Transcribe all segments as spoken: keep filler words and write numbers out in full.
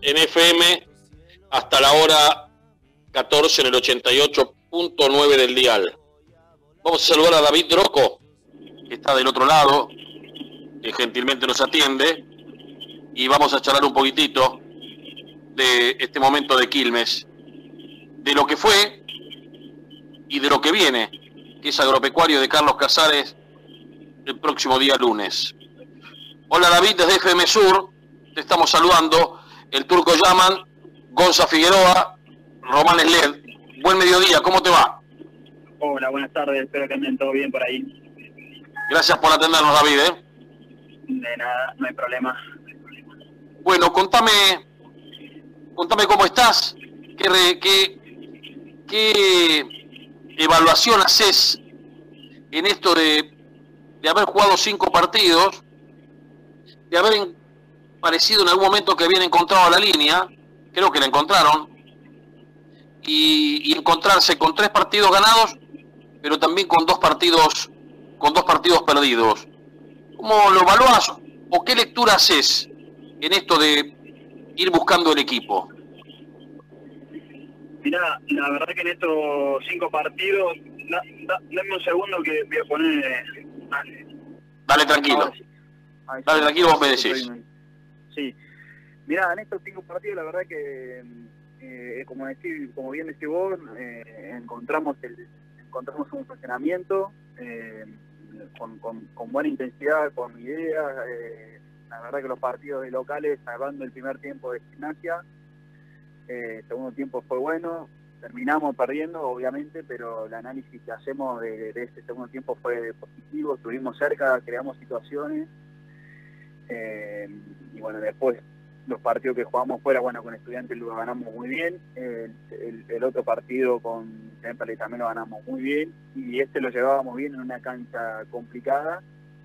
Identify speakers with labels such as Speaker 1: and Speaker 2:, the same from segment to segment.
Speaker 1: en F M hasta la hora catorce en el ochenta y ocho punto nueve del dial. Vamos a saludar a David Rocco, que está del otro lado, que gentilmente nos atiende, y vamos a charlar un poquitito de este momento de Quilmes, de lo que fue y de lo que viene, que es Agropecuario de Carlos Casares el próximo día lunes. Hola David, desde F M Sur, te estamos saludando, el Turco Yaman, Gonza Figueroa, Román Sled. Buen mediodía, ¿cómo te va?
Speaker 2: Hola, buenas tardes, espero que anden todo bien por ahí.
Speaker 1: Gracias por atendernos, David, ¿eh?
Speaker 2: De nada, no hay problema.
Speaker 1: Bueno, contame, contame cómo estás, qué, re, qué, qué evaluación haces en esto de, de haber jugado cinco partidos, de haber en, parecido en algún momento que habían encontrado la línea, creo que la encontraron, y, y encontrarse con tres partidos ganados, pero también con dos partidos, con dos partidos perdidos. ¿Cómo lo evaluás o qué lectura haces en esto de ir buscando el equipo?
Speaker 2: Mirá, la verdad que en estos cinco partidos, da, da, dame un segundo que voy a poner...
Speaker 1: Dale tranquilo,
Speaker 2: Ay,
Speaker 1: dale
Speaker 2: sí,
Speaker 1: tranquilo, vos me decís.
Speaker 2: Sí, mirá, en estos cinco partidos la verdad que, eh, como decir, como bien decís vos, eh, encontramos el, encontramos un funcionamiento eh, con, con, con buena intensidad, con ideas. Eh, la verdad que los partidos de locales, salvando el primer tiempo de Gimnasia, eh, el segundo tiempo fue bueno, terminamos perdiendo obviamente, pero el análisis que hacemos de, de este segundo tiempo fue positivo, estuvimos cerca, creamos situaciones, eh, y bueno, después los partidos que jugamos fuera, bueno, con Estudiantes lo ganamos muy bien, el, el, el otro partido con Temperley también lo ganamos muy bien, y este lo llevábamos bien en una cancha complicada,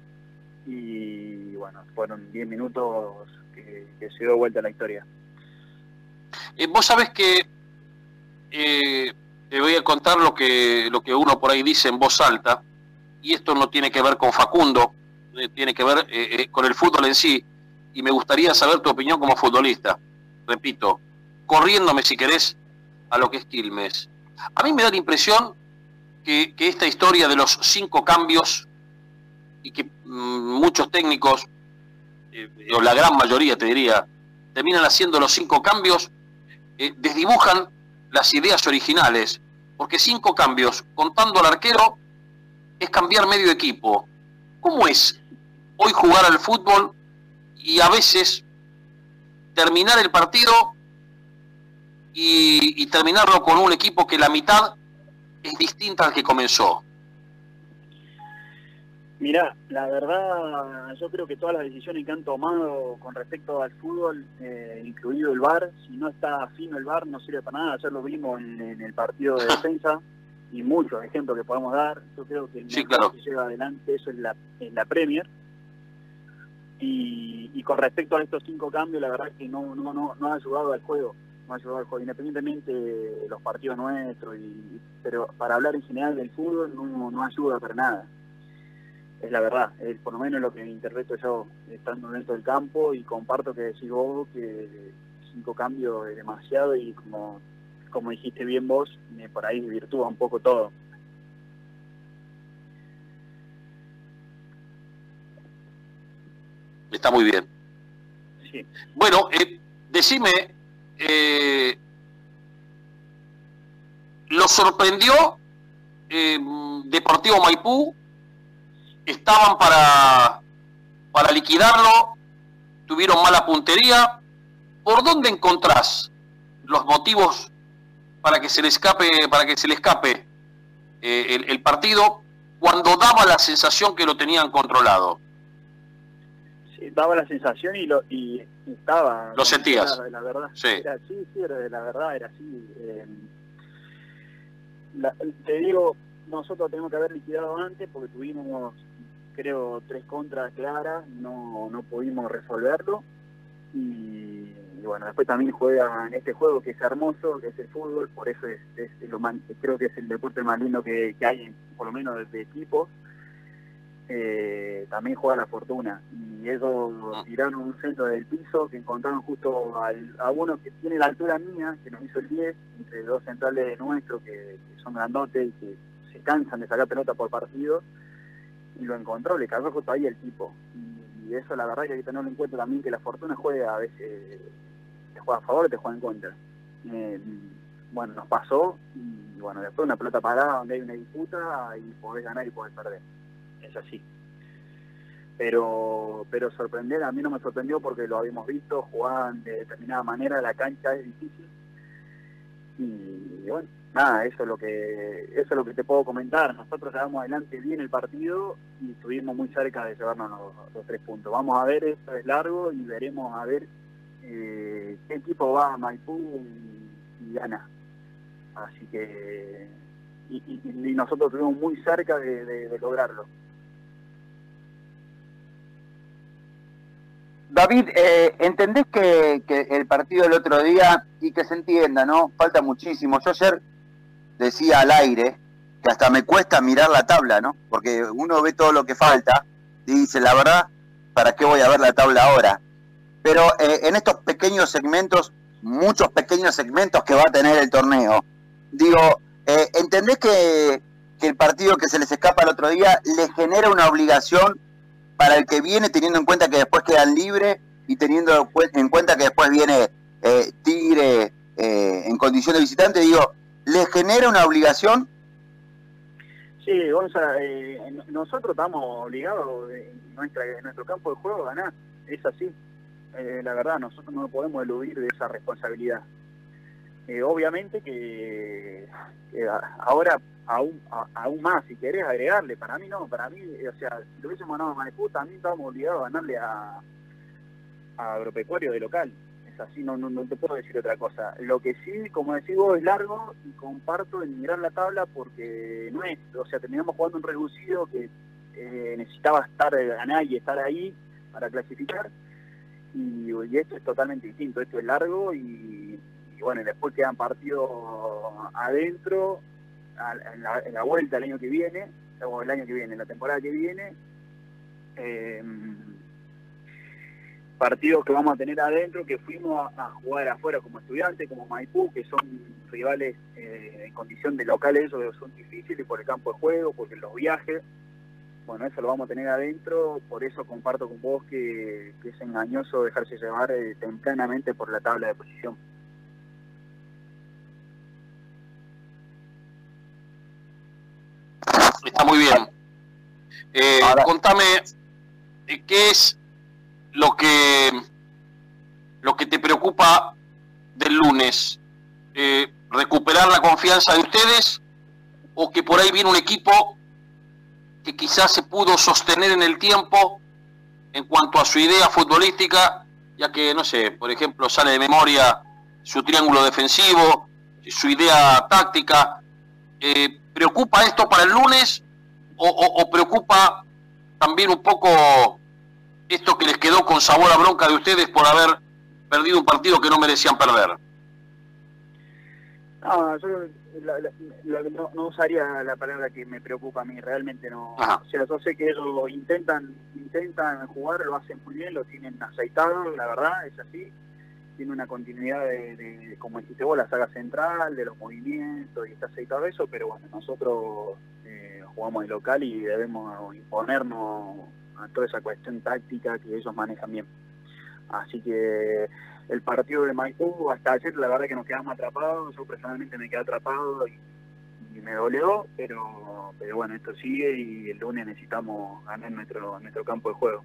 Speaker 2: y bueno, fueron diez minutos que, que se dio vuelta la historia.
Speaker 1: Eh, vos sabés que eh, te voy a contar lo que, lo que uno por ahí dice en voz alta, y esto no tiene que ver con Facundo, eh, tiene que ver eh, eh, con el fútbol en sí, y me gustaría saber tu opinión como futbolista. Repito, corriéndome si querés a lo que es Quilmes. A mí me da la impresión que, que esta historia de los cinco cambios, y que mmm, muchos técnicos, eh, o la gran mayoría te diría, terminan haciendo los cinco cambios, eh, desdibujan las ideas originales, porque cinco cambios, contando al arquero, es cambiar medio equipo. ¿Cómo es hoy jugar al fútbol y a veces terminar el partido y, y terminarlo con un equipo que la mitad es distinta al que comenzó?
Speaker 2: Mirá, la verdad, yo creo que todas las decisiones que han tomado con respecto al fútbol, eh, incluido el V A R, si no está fino el V A R no sirve para nada. Ayer lo vimos en, en el partido de defensa y muchos ejemplos que podemos dar. Yo creo que el
Speaker 1: sí,
Speaker 2: mejor
Speaker 1: claro.
Speaker 2: que lleva adelante eso es la, en la Premier. Y, y con respecto a estos cinco cambios, la verdad es que no, no, no, no ha ayudado al juego, no ha ayudado al juego, independientemente de los partidos nuestros, y, pero para hablar en general del fútbol no, no ayuda para nada. Es la verdad, es por lo menos lo que interpreto yo estando dentro del campo, y comparto que decís vos que cinco cambios es demasiado, y como, como dijiste bien vos, por ahí virtúa un poco todo.
Speaker 1: Está muy bien.
Speaker 2: Sí.
Speaker 1: Bueno, eh, decime, eh, ¿lo sorprendió eh, Deportivo Maipú? ¿Estaban para, para liquidarlo? ¿Tuvieron mala puntería? ¿Por dónde encontrás los motivos para que se le escape, para que se le escape eh, el, el partido cuando daba la sensación que lo tenían controlado?
Speaker 2: Sí, daba la sensación y lo y estaba.
Speaker 1: ¿Lo sentías?
Speaker 2: Era, la verdad.
Speaker 1: Sí.
Speaker 2: Era así, sí, era, la verdad era así. Eh, la, te digo, nosotros tenemos que haber liquidado antes porque tuvimos, creo, tres contras claras, no, no pudimos resolverlo. Y, y bueno, después también juega en este juego que es hermoso, que es el fútbol, por eso es, es lo más, creo que es el deporte más lindo que, que hay, por lo menos de, de equipos. eh, también juega la fortuna. Y ellos tiraron un centro del piso que encontraron justo al, a uno que tiene la altura mía, que nos hizo el diez, entre dos centrales nuestros que, que son grandotes y que se cansan de sacar pelota por partido, y lo encontró, le cayó justo ahí el tipo. Y, y eso la verdad que hay que tenerlo en cuenta también, que la fortuna juega a veces, te juega a favor o te juega en contra. Eh, bueno, nos pasó, y bueno, después una pelota parada donde hay una disputa y podés ganar y podés perder. Es así. Pero pero sorprender, a mí no me sorprendió porque lo habíamos visto, jugaban de determinada manera, la cancha es difícil. Y bueno, nada, eso es lo que eso es lo que te puedo comentar. Nosotros llevamos adelante bien el partido y estuvimos muy cerca de llevarnos los, los tres puntos. Vamos a ver, esto es largo y veremos a ver eh, qué equipo va a Maipú y, y gana. Así que y, y, y nosotros estuvimos muy cerca de, de, de lograrlo.
Speaker 3: David, eh, ¿entendés que, que el partido del otro día, y que se entienda, ¿no? Falta muchísimo. Yo ayer decía al aire que hasta me cuesta mirar la tabla, ¿no? Porque uno ve todo lo que falta y dice, la verdad, ¿para qué voy a ver la tabla ahora? Pero eh, en estos pequeños segmentos, muchos pequeños segmentos que va a tener el torneo, digo, eh, ¿entendés que, que el partido que se les escapa el otro día les genera una obligación para el que viene, teniendo en cuenta que después quedan libres y teniendo en cuenta que después viene eh, Tigre eh, en condición de visitante? Digo, ¿les genera una obligación?
Speaker 2: Sí, Gonza, eh, nosotros estamos obligados en, nuestra, en nuestro campo de juego a ganar, es así. Eh, la verdad, nosotros no podemos eludir de esa responsabilidad. Eh, obviamente que, que ahora aún a, aún más, si querés agregarle, para mí no, para mí, o sea, si lo hubiésemos ganado a Maipú, también estábamos obligados a ganarle a, a Agropecuario de local. Es así, no, no, no te puedo decir otra cosa. Lo que sí, como decís vos, es largo y comparto en mirar la tabla porque no es, o sea, terminamos jugando un reducido que eh, necesitaba estar, ganar y estar ahí para clasificar, y, y esto es totalmente distinto, esto es largo y, y bueno, después quedan partidos adentro, En la, en la vuelta el año que viene, o el año que viene, la temporada que viene, eh, partidos que vamos a tener adentro, que fuimos a, a jugar afuera como Estudiantes, como Maipú, que son rivales eh, en condición de locales, esos son difíciles por el campo de juego, porque los viajes, bueno, eso lo vamos a tener adentro, por eso comparto con vos que, que es engañoso dejarse llevar eh, tempranamente por la tabla de posición.
Speaker 1: Está muy bien. Eh, Ahora, contame, eh, ¿qué es lo que lo que te preocupa del lunes? Eh, ¿Recuperar la confianza de ustedes o que por ahí viene un equipo que quizás se pudo sostener en el tiempo en cuanto a su idea futbolística, ya que, no sé, por ejemplo, sale de memoria su triángulo defensivo, su idea táctica? Eh, ¿Preocupa esto para el lunes o, o, o preocupa también un poco esto que les quedó con sabor a bronca de ustedes por haber perdido un partido que no merecían perder?
Speaker 2: No, yo la, la, la, no, no usaría la palabra que me preocupa a mí, realmente no. Ajá. O sea, yo sé que ellos intentan intentan jugar, lo hacen muy bien, lo tienen aceitado, la verdad, es así. Tiene una continuidad de, de, como dijiste vos, la saga central, de los movimientos, y está aceitado eso, pero bueno, nosotros eh, jugamos de local y debemos imponernos a toda esa cuestión táctica que ellos manejan bien. Así que el partido de Maipú, hasta ayer la verdad que nos quedamos atrapados, yo personalmente me quedé atrapado y, y me dolió, pero, pero bueno, esto sigue y el lunes necesitamos ganar nuestro, nuestro campo de juego.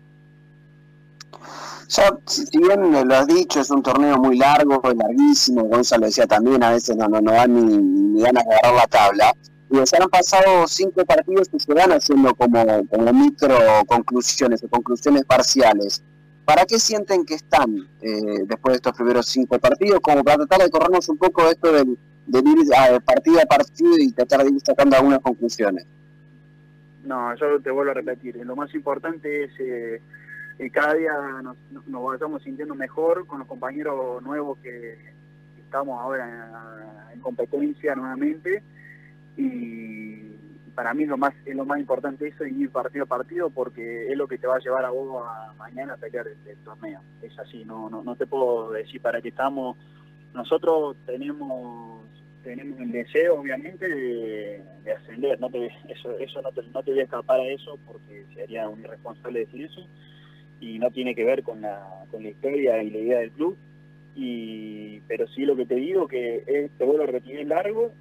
Speaker 3: Ya, si bien lo has dicho, es un torneo muy largo, larguísimo, Gonzalo decía también, a veces no, no, no dan ni, ni ganas de agarrar la tabla, y se han pasado cinco partidos que se van haciendo como, como micro conclusiones o conclusiones parciales. ¿Para qué sienten que están eh, después de estos primeros cinco partidos? Como para tratar de corrernos un poco esto del, del ir a, partido a partido y tratar de ir sacando algunas conclusiones.
Speaker 2: No, yo te vuelvo a repetir, lo más importante es eh, que cada día nos, nos vayamos sintiendo mejor con los compañeros nuevos que, que estamos ahora en, en competencia nuevamente, y para mí lo más es lo más importante eso, y ir partido a partido, porque es lo que te va a llevar a vos a mañana a pelear el, el torneo. Es así, no, no no te puedo decir para qué estamos. Nosotros tenemos tenemos el deseo, obviamente, de, de ascender. No te, eso eso no te, no te voy a escapar a eso, porque sería un irresponsable decir eso, y no tiene que ver con la con la historia y la idea del club. Y pero sí, lo que te digo que este vuelo a repetir es largo,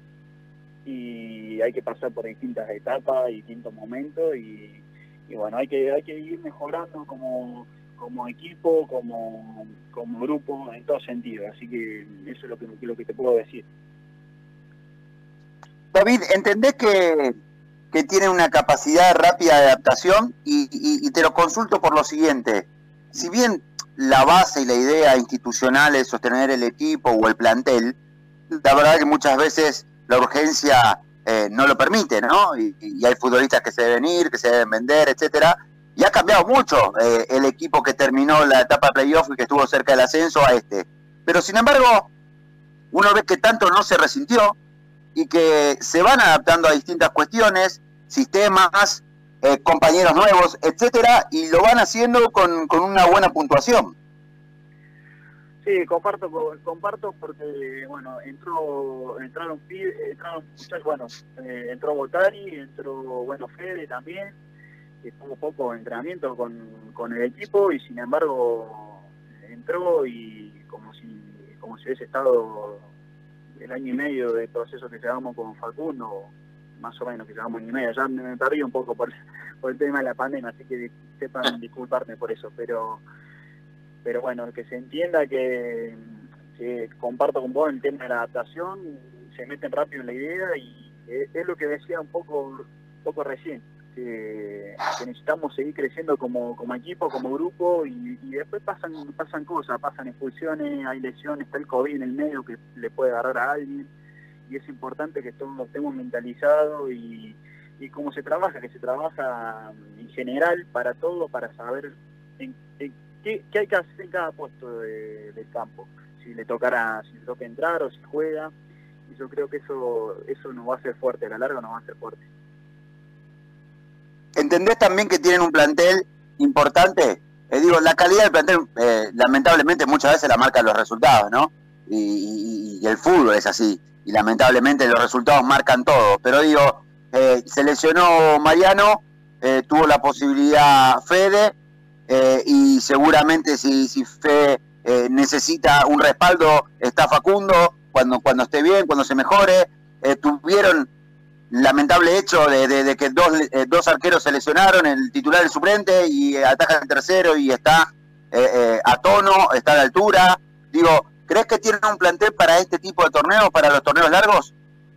Speaker 2: y hay que pasar por distintas etapas y distintos momentos, y, y bueno, hay que hay que ir mejorando como como equipo, como como grupo, en todo sentido. Así que eso es lo que lo que te puedo decir.
Speaker 3: David, ¿entendés que, que tiene una capacidad rápida de adaptación? Y, y, y te lo consulto por lo siguiente. Si bien la base y la idea institucional es sostener el equipo o el plantel, la verdad que muchas veces la urgencia eh, no lo permite, ¿no? Y, y hay futbolistas que se deben ir, que se deben vender, etcétera. Y ha cambiado mucho eh, el equipo que terminó la etapa playoff y que estuvo cerca del ascenso a este. Pero sin embargo, uno ve que tanto no se resintió y que se van adaptando a distintas cuestiones, sistemas, eh, compañeros nuevos, etcétera, y lo van haciendo con, con una buena puntuación.
Speaker 2: Sí, comparto, comparto porque, bueno, entró, entraron, entraron muchachos, bueno, eh, entró Botari, entró, bueno, Fede también, que tuvo poco entrenamiento con, con el equipo, y sin embargo entró y como si, como si hubiese estado el año y medio de proceso que llevamos con Facundo, más o menos que llevamos año y medio. Ya me perdí un poco por, por el tema de la pandemia, así que sepan disculparme por eso, pero pero bueno, que se entienda que, que comparto con vos el tema de la adaptación, se meten rápido en la idea, y es lo que decía un poco, un poco recién, que, que necesitamos seguir creciendo como, como equipo, como grupo, y, y después pasan pasan cosas, pasan expulsiones, hay lesiones, está el COVID en el medio que le puede agarrar a alguien, y es importante que todos lo estemos mentalizados, y, y cómo se trabaja, que se trabaja en general para todo, para saber en, en ¿Qué, ¿Qué hay que hacer en cada puesto de, del campo? Si le tocará, si le toca entrar o si juega. Y yo creo que eso eso nos va a hacer fuerte, a la larga nos va a hacer fuerte.
Speaker 3: ¿Entendés también que tienen un plantel importante? Eh, digo, la calidad del plantel, eh, lamentablemente muchas veces la marcan los resultados, ¿no? Y, y, y el fútbol es así. Y lamentablemente los resultados marcan todo. Pero digo, eh, se lesionó Mariano, eh, tuvo la posibilidad Fede, Eh, y seguramente si, si Fe eh, necesita un respaldo, está Facundo cuando, cuando esté bien, cuando se mejore. Eh, tuvieron lamentable hecho de, de, de que dos, eh, dos arqueros se lesionaron, el titular y el suplente, y eh, ataja el tercero y está eh, eh, a tono, está a la altura. Digo, ¿crees que tienen un plantel para este tipo de torneos, para los torneos largos?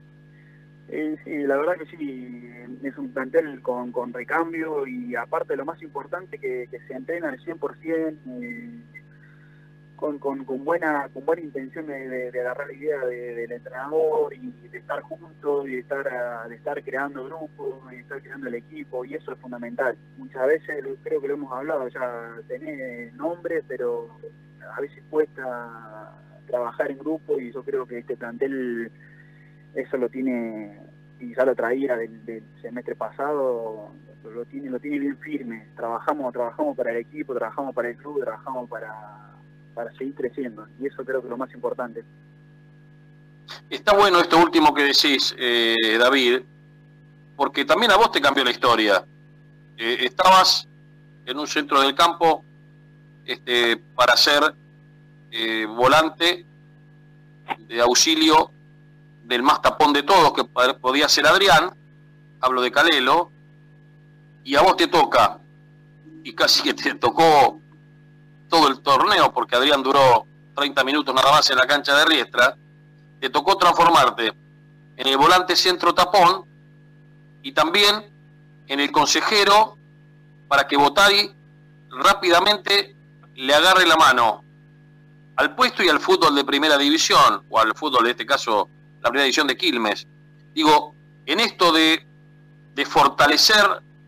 Speaker 2: Eh, sí, la verdad que sí, es un plantel con, con recambio, y aparte lo más importante que, que se entrena al cien por ciento, eh, con, con, con buena con buena intención de, de, de agarrar la idea de, del entrenador, y de estar juntos, y de estar, a, de estar creando grupos, y de estar creando el equipo, y eso es fundamental. Muchas veces, creo que lo hemos hablado, ya tenés nombre, pero a veces cuesta trabajar en grupo, y yo creo que este plantel eso lo tiene, y ya lo traía del, del semestre pasado, lo tiene lo tiene bien firme. Trabajamos trabajamos para el equipo, trabajamos para el club, trabajamos para, para seguir creciendo, y eso creo que es lo más importante.
Speaker 1: Está bueno esto último que decís, eh, David, porque también a vos te cambió la historia. Eh, estabas en un centro del campo este, para ser eh, volante de auxilio del más tapón de todos, que podía ser Adrián, hablo de Calelo, y a vos te toca, y casi que te tocó todo el torneo, porque Adrián duró treinta minutos nada más en la cancha de Riestra, te tocó transformarte en el volante centro tapón, y también en el consejero, para que Botari rápidamente le agarre la mano al puesto y al fútbol de primera división, o al fútbol, en este caso, la primera división de Quilmes. Digo, en esto de, de fortalecer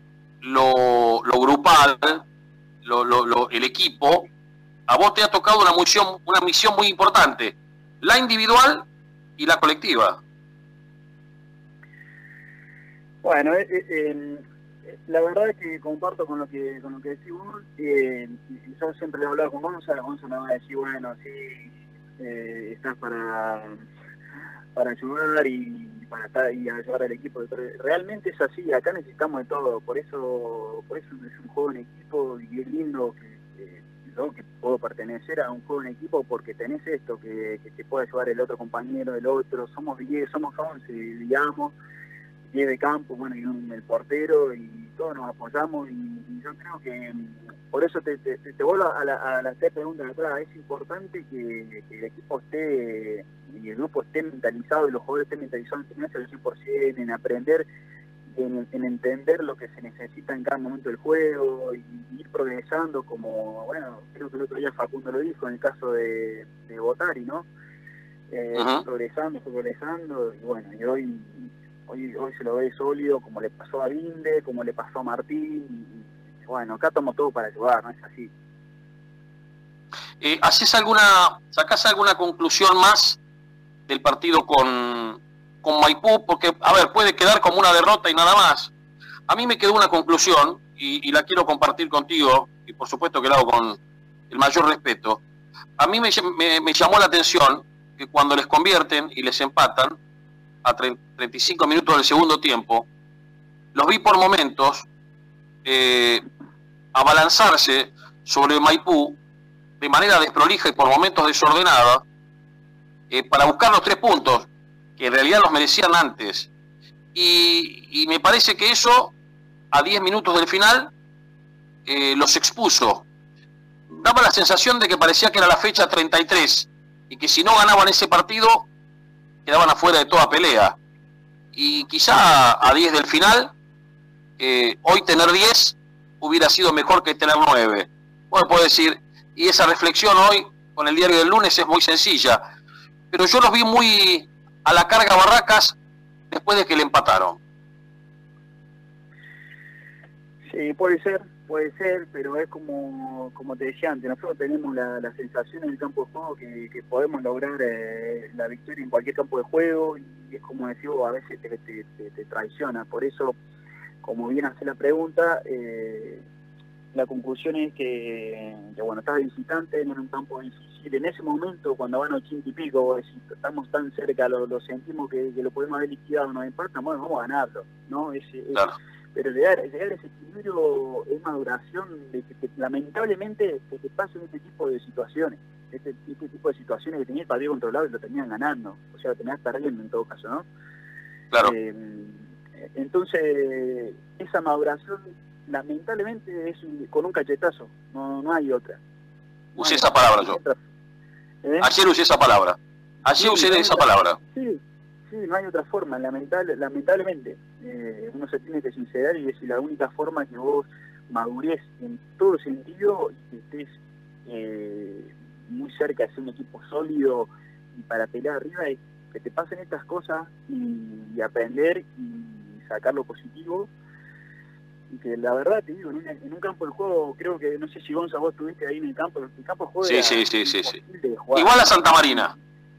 Speaker 1: lo, lo grupal, lo, lo, lo, el equipo, a vos te ha tocado una misión, una misión muy importante, la individual y la colectiva.
Speaker 2: Bueno, eh, eh, la verdad es que comparto con lo que con lo que decís vos. Eh, yo siempre le he hablado con Gonza, Gonza me va a decir, bueno, sí, eh, estás para para ayudar y para estar y ayudar al equipo. Pero realmente es así, acá necesitamos de todo, por eso por eso es un juego en equipo y es lindo que, que yo que puedo pertenecer a un juego en equipo porque tenés esto, que, que te puede ayudar el otro compañero del otro, somos diez, somos once, digamos, diez de campo, bueno, y un, el portero, y todos nos apoyamos, y, y yo creo que por eso te, te, te vuelvo a la, a la pregunta de atrás, es importante que, que el equipo esté, y el grupo esté mentalizado, y los jugadores estén mentalizados en al cien por ciento, en aprender, en, en entender lo que se necesita en cada momento del juego, y, y ir progresando, como, bueno, creo que el otro día Facundo lo dijo, en el caso de, de Botari, ¿no? Eh, uh-huh. Progresando, progresando, y bueno, y hoy... Hoy, hoy se lo ve sólido, como le pasó a Vinde, como le pasó a Martín. Y, y bueno, acá tomamos todo para ayudar, ¿no es así?
Speaker 1: Eh, ¿Haces alguna, sacás alguna conclusión más del partido con, con Maipú? Porque, a ver, puede quedar como una derrota y nada más. A mí me quedó una conclusión, y, y la quiero compartir contigo, y por supuesto que la hago con el mayor respeto. A mí me, me, me llamó la atención que cuando les convierten y les empatan, a treinta y cinco minutos del segundo tiempo, los vi por momentos eh, abalanzarse sobre Maipú de manera desprolija y por momentos desordenada eh, para buscar los tres puntos que en realidad los merecían antes, y, y me parece que eso a diez minutos del final eh, los expuso. Daba la sensación de que parecía que era la fecha treinta y tres y que si no ganaban ese partido quedaban afuera de toda pelea, y quizá a diez del final, eh, hoy tener diez hubiera sido mejor que tener nueve. Bueno, puedo decir, y esa reflexión hoy con el diario del lunes es muy sencilla, pero yo los vi muy a la carga Barracas después de que le empataron.
Speaker 2: Sí, puede ser, puede ser, pero es como como te decía antes, nosotros tenemos la, la sensación en el campo de juego que, que podemos lograr eh, la victoria en cualquier campo de juego, y es como decimos, a veces te, te, te, te traiciona. Por eso, como bien hace la pregunta, eh, la conclusión es que, que bueno, estás visitante en un campo difícil, en ese momento cuando van ochenta y pico, decís, estamos tan cerca, lo, lo sentimos que, que lo podemos haber liquidado, nos empatan, bueno, vamos a ganarlo, ¿no? Es, claro. es, pero llegar, llegar a ese equilibrio es maduración de que, que lamentablemente que te pasen este tipo de situaciones, este, este tipo de situaciones que tenías el partido controlado y lo tenían ganando, o sea, lo tenías perdiendo en todo caso, ¿no?
Speaker 1: Claro.
Speaker 2: Eh, entonces, esa maduración lamentablemente es con un cachetazo, no, no hay otra. No
Speaker 1: usé
Speaker 2: hay
Speaker 1: esa
Speaker 2: otra.
Speaker 1: palabra yo. ¿Eh? Ayer usé esa palabra. Ayer sí, usé esa palabra.
Speaker 2: Sí, sí, no hay otra forma, lamentable, lamentablemente. Eh, uno se tiene que sincerar y decir, la única forma que vos madurez en todo sentido y que estés eh, muy cerca de ser un equipo sólido y para pelear arriba es que te pasen estas cosas y, y aprender y sacar lo positivo. Y que la verdad te digo, en un, en un campo de juego, creo que, no sé si Gonza vos estuviste ahí en el campo, el campo de juego
Speaker 1: sí,
Speaker 2: era
Speaker 1: sí, sí, sí, sí.
Speaker 2: Jugar.
Speaker 1: Igual a Santa Marina.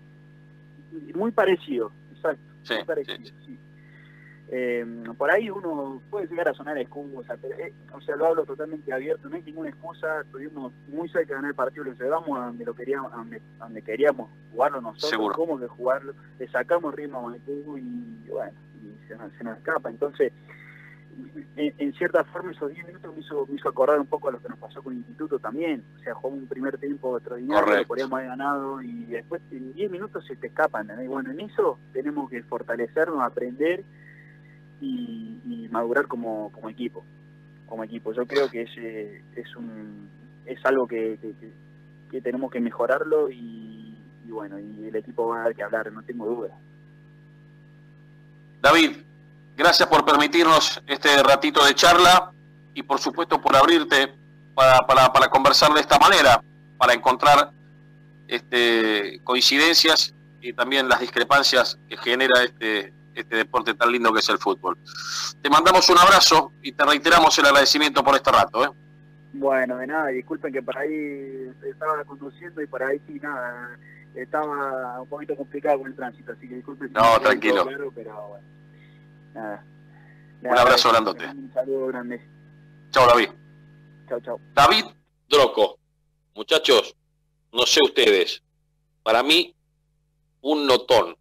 Speaker 2: Muy parecido, exacto,
Speaker 1: sí,
Speaker 2: muy parecido,
Speaker 1: sí, sí.
Speaker 2: sí. Eh, por ahí uno puede llegar a sonar excusa, pero, eh, o sea, lo hablo totalmente abierto, no hay ninguna excusa, estuvimos muy cerca de ganar el partido, lo llevamos a donde, lo queríamos, a donde, a donde queríamos jugarlo nosotros,
Speaker 1: seguro,
Speaker 2: cómo que jugarlo, le sacamos ritmo a Maipú y bueno, y se, nos, se nos escapa. Entonces, en, en cierta forma esos diez minutos me hizo, me hizo acordar un poco a lo que nos pasó con el Instituto también, o sea, jugó un primer tiempo extraordinario, lo podríamos haber ganado y después en diez minutos se te escapan, ¿no? Y bueno, en eso tenemos que fortalecernos, aprender y, y madurar como, como equipo, como equipo. Yo creo que ese es un es algo que, que, que, que tenemos que mejorarlo y, y bueno, y el equipo va a dar que hablar, no tengo duda.
Speaker 1: David, gracias por permitirnos este ratito de charla y por supuesto por abrirte para, para, para conversar de esta manera, para encontrar este, coincidencias y también las discrepancias que genera este, este deporte tan lindo que es el fútbol. Te mandamos un abrazo y te reiteramos el agradecimiento por este rato, ¿eh?
Speaker 2: Bueno, de nada, disculpen que por ahí estaba conduciendo y por ahí sí, nada, estaba un poquito complicado con el tránsito, así que disculpen. Si
Speaker 1: no, tranquilo.
Speaker 2: Claro, pero bueno, nada.
Speaker 1: Un abrazo grandote.
Speaker 2: Un saludo grande.
Speaker 1: Chao, David.
Speaker 2: Chao, chao.
Speaker 1: David Droco. Muchachos, no sé ustedes, para mí, un notón.